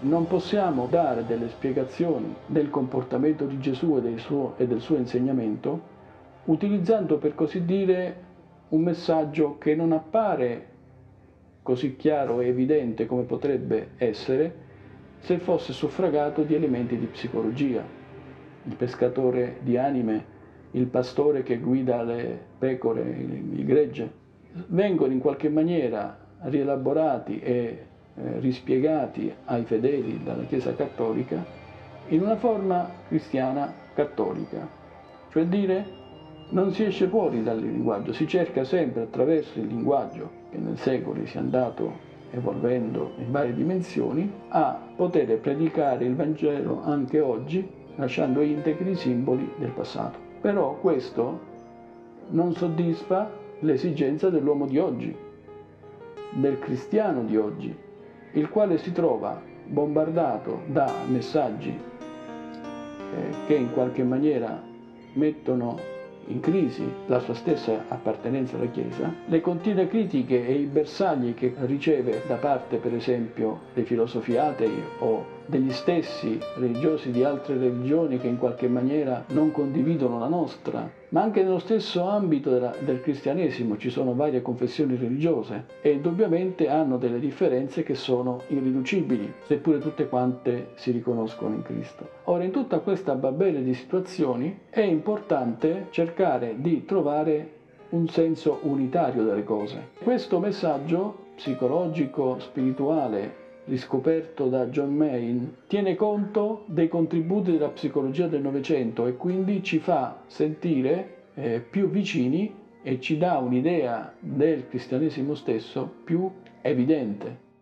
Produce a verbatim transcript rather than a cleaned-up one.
non possiamo dare delle spiegazioni del comportamento di Gesù e del suo, e del suo insegnamento utilizzando, per così dire, un messaggio che non appare così chiaro e evidente come potrebbe essere se fosse suffragato di elementi di psicologia. Il pescatore di anime, il pastore che guida le pecore, il gregge, vengono in qualche maniera rielaborati e eh, rispiegati ai fedeli dalla Chiesa Cattolica in una forma cristiana cattolica, cioè dire non si esce fuori dal linguaggio, si cerca sempre attraverso il linguaggio che nel secolo si è andato evolvendo in varie dimensioni a poter predicare il Vangelo anche oggi lasciando integri i simboli del passato. Però questo non soddisfa l'esigenza dell'uomo di oggi, del cristiano di oggi, il quale si trova bombardato da messaggi eh, che in qualche maniera mettono in crisi la sua stessa appartenenza alla Chiesa, le continue critiche e i bersagli che riceve da parte, per esempio, dei filosofi atei o degli stessi religiosi di altre religioni che in qualche maniera non condividono la nostra, ma anche nello stesso ambito della, del cristianesimo ci sono varie confessioni religiose e indubbiamente hanno delle differenze che sono irriducibili, seppure tutte quante si riconoscono in Cristo. Ora, in tutta questa babele di situazioni è importante cercare di trovare un senso unitario delle cose. Questo messaggio psicologico, spirituale, riscoperto da John Main, tiene conto dei contributi della psicologia del Novecento e quindi ci fa sentire eh, più vicini e ci dà un'idea del cristianesimo stesso più evidente.